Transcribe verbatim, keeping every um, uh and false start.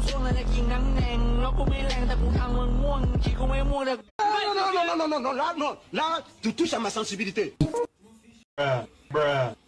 ช่วงนั้นจะกินนังแหงแล้วกูไม่แรงแต่กูทางมึงง่วงคิดกูไม่ม่วงแต่ Non, non, non, non, non, non, non, là, non, là, tu touches à ma sensibilité. Bruh, bruh.